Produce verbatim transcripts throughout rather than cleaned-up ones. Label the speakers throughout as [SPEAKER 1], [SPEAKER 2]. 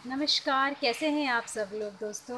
[SPEAKER 1] नमस्कार, कैसे हैं आप सब लोग दोस्तों।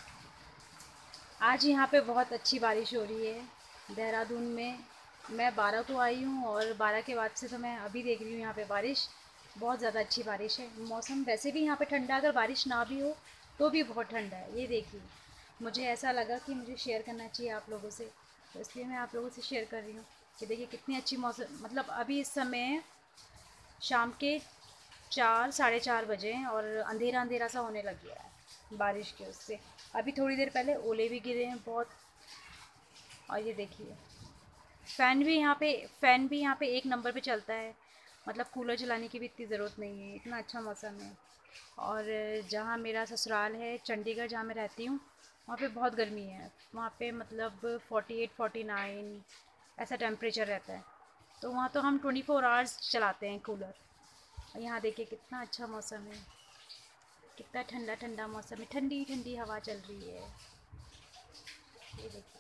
[SPEAKER 1] आज यहाँ पे बहुत अच्छी बारिश हो रही है देहरादून में। मैं बारह को आई हूँ और बारह के बाद से तो मैं अभी देख रही हूँ यहाँ पे बारिश। बहुत ज़्यादा अच्छी बारिश है। मौसम वैसे भी यहाँ पे ठंडा, अगर बारिश ना भी हो तो भी बहुत ठंडा है। ये देखिए, मुझे ऐसा लगा कि मुझे शेयर करना चाहिए आप लोगों से, तो इसलिए मैं आप लोगों से शेयर कर रही हूँ कि देखिए कितनी अच्छी मौसम। मतलब अभी इस समय शाम के चार साढ़े चार बजे हैं और अंधेरा अंधेरा सा होने लग गया है बारिश के उससे। अभी थोड़ी देर पहले ओले भी गिरे हैं बहुत। और ये देखिए, फ़ैन भी यहाँ पे फ़ैन भी यहाँ पे एक नंबर पे चलता है। मतलब कूलर चलाने की भी इतनी ज़रूरत नहीं है, इतना अच्छा मौसम है। और जहाँ मेरा ससुराल है चंडीगढ़, जहाँ मैं रहती हूँ, वहाँ पे बहुत गर्मी है। वहाँ पे मतलब फोर्टी एट फोर्टी नाइन ऐसा टेम्परेचर रहता है। तो वहाँ तो हम ट्वेंटी फोर आवर्स चलाते हैं कूलर। और यहाँ देखिए कितना अच्छा मौसम है, कितना ठंडा ठंडा मौसम है, ठंडी ठंडी हवा चल रही है। ये देखिए,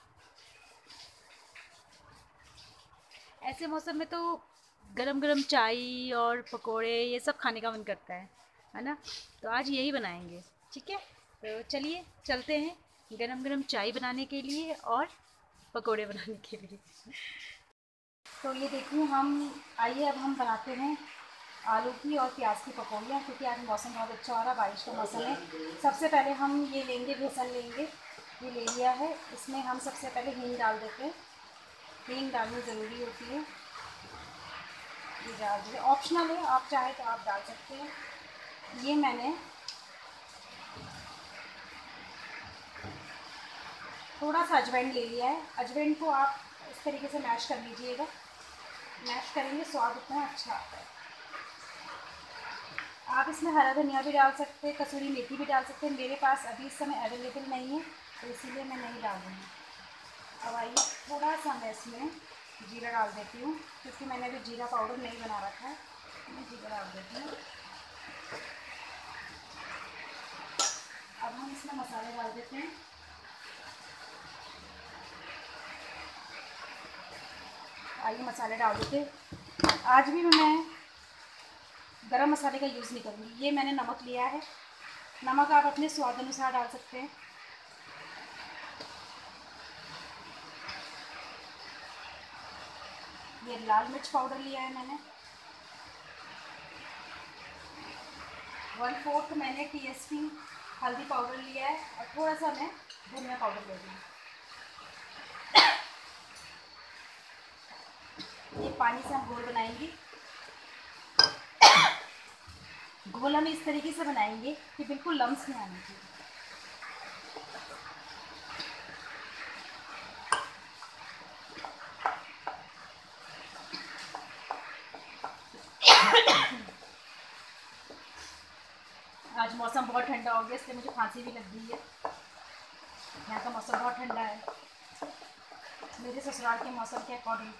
[SPEAKER 1] ऐसे मौसम में तो गरम गरम चाय और पकोड़े ये सब खाने का मन करता है है ना। तो आज यही बनाएंगे, ठीक है। तो चलिए चलते हैं गरम गरम चाय बनाने के लिए और पकोड़े बनाने के लिए। तो ये देखिए, हम आइए अब हम बनाते हैं आलू की और प्याज की पकौड़ियाँ, क्योंकि आज मौसम बहुत अच्छा हो रहा है, बारिश का मौसम है। सबसे पहले हम ये लेंगे, बेसन लेंगे, ये ले लिया है। इसमें हम सबसे पहले हींग डाल देते हैं। हींग डालनी ज़रूरी होती है। ये डाल दीजिए, ऑप्शनल है, आप चाहे तो आप डाल सकते हैं। ये मैंने थोड़ा सा अजवाइन ले लिया है। अजवाइन को आप इस तरीके से मैश कर लीजिएगा। मैश करेंगे स्वाद उतना अच्छा आता है। आप इसमें हरा धनिया भी डाल सकते हैं, कसूरी मेथी भी डाल सकते हैं। मेरे पास अभी इस समय अवेलेबल नहीं है, तो इसीलिए मैं नहीं डाल रही हूँ। अब आइए, थोड़ा सा मैं इसमें जीरा डाल देती हूँ, क्योंकि मैंने अभी जीरा पाउडर नहीं बना रखा है। मैं जीरा डाल देती हूँ। अब हम इसमें मसाले डाल देते हैं। आइए मसाले डाल देते हैं। आज भी मैं गरम मसाले का यूज़ नहीं करूँगी। ये मैंने नमक लिया है, नमक आप अपने स्वाद अनुसार डाल सकते हैं। ये लाल मिर्च पाउडर लिया है मैंने, वन फोर्थ मैंने टीएसपी हल्दी पाउडर लिया है, और थोड़ा सा मैं धनिया पाउडर ले रही हूँ। ये पानी से हम घोल बनाएंगे। घोल हम इस तरीके से बनाएंगे कि बिल्कुल लम्स नहीं आने चाहिए। आज मौसम बहुत ठंडा हो गया, इसलिए मुझे खांसी भी लग गई है। यहाँ का मौसम बहुत ठंडा है, मेरे ससुराल के मौसम के अकॉर्डिंग।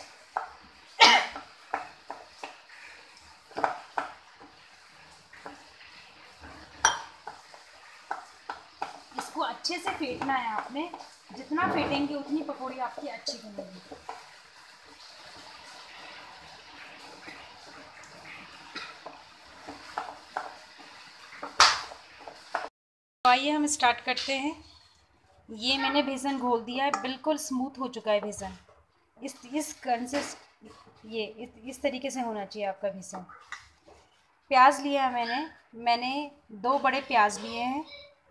[SPEAKER 1] इसको अच्छे से फेंटना है आपने, जितना फेंटेंगे उतनी पकौड़ी आपकी अच्छी बनेगी। तो आइए हम स्टार्ट करते हैं। ये मैंने बेसन घोल दिया है, बिल्कुल स्मूथ हो चुका है बेसन। इस इस कंसिस ये इस, इस तरीके से होना चाहिए आपका बेसन। प्याज लिया है मैंने मैंने दो बड़े प्याज लिए हैं,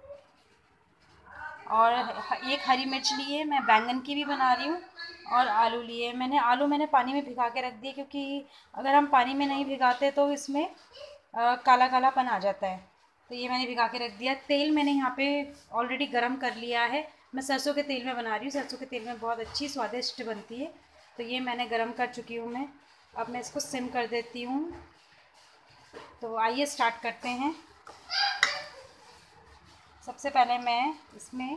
[SPEAKER 1] और एक हरी मिर्च ली है। मैं बैंगन की भी बना रही हूँ। और आलू लिए मैंने। आलू मैंने पानी में भिगा के रख दिए, क्योंकि अगर हम पानी में नहीं भिगाते तो इसमें आ, काला कालापन आ जाता है। तो ये मैंने भिगा के रख दिया। तेल मैंने यहाँ पे ऑलरेडी गरम कर लिया है। मैं सरसों के तेल में बना रही हूँ। सरसों के तेल में बहुत अच्छी स्वादिष्ट बनती है। तो ये मैंने गरम कर चुकी हूँ मैं। अब मैं इसको सिम कर देती हूँ। तो आइए स्टार्ट करते हैं। सबसे पहले मैं इसमें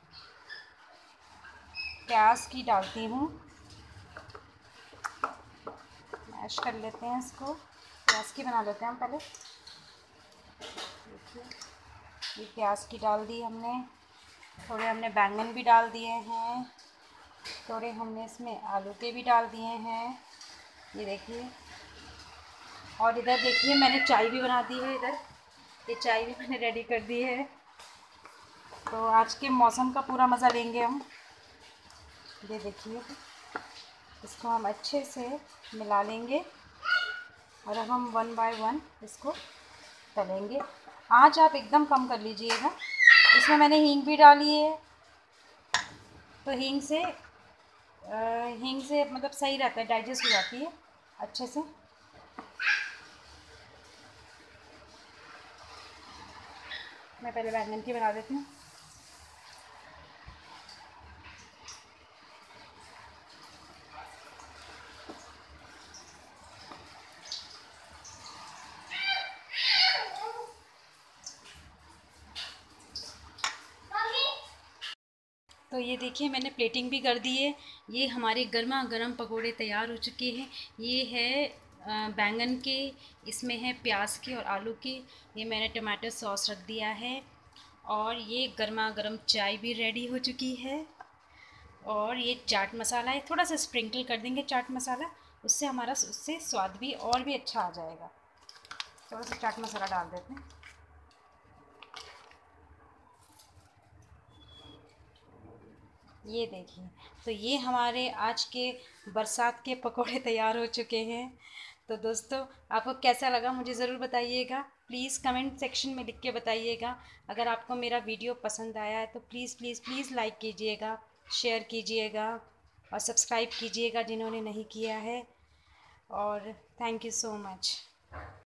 [SPEAKER 1] प्याज की डालती हूँ। मैश कर लेते हैं इसको। प्याज की बना लेते हैं हम पहले। देखिए, ये प्याज की डाल दी हमने। थोड़े हमने बैंगन भी डाल दिए हैं। थोड़े हमने इसमें आलू के भी डाल दिए हैं। ये देखिए, और इधर देखिए मैंने चाय भी बना दी है इधर। ये चाय भी मैंने रेडी कर दी है। तो आज के मौसम का पूरा मज़ा लेंगे हम। ये देखिए, इसको हम अच्छे से मिला लेंगे और अब हम वन बाय वन इसको तलेंगे। आँच आप एकदम कम कर लीजिएगा। इसमें मैंने हींग भी डाली है, तो हींग से अ, हींग से मतलब सही रहता है, डाइजेस्ट हो जाती है अच्छे से। मैं पहले बैंगन की बना देती हूँ। तो ये देखिए, मैंने प्लेटिंग भी कर दी है। ये हमारे गर्मा गर्म पकोड़े तैयार हो चुके हैं। ये है अ, बैंगन के, इसमें है प्याज के और आलू के। ये मैंने टमाटो सॉस रख दिया है और ये गर्मा गर्म चाय भी रेडी हो चुकी है। और ये चाट मसाला है, थोड़ा सा स्प्रिंकल कर देंगे चाट मसाला, उससे हमारा उससे स्वाद भी और भी अच्छा आ जाएगा। थोड़ा सा चाट मसाला डाल देते हैं। ये देखिए, तो ये हमारे आज के बरसात के पकोड़े तैयार हो चुके हैं। तो दोस्तों, आपको कैसा लगा मुझे ज़रूर बताइएगा। प्लीज़ कमेंट सेक्शन में लिख के बताइएगा। अगर आपको मेरा वीडियो पसंद आया है तो प्लीज़ प्लीज़ प्लीज़ लाइक कीजिएगा, शेयर कीजिएगा और सब्सक्राइब कीजिएगा जिन्होंने नहीं किया है। और थैंक यू सो मच।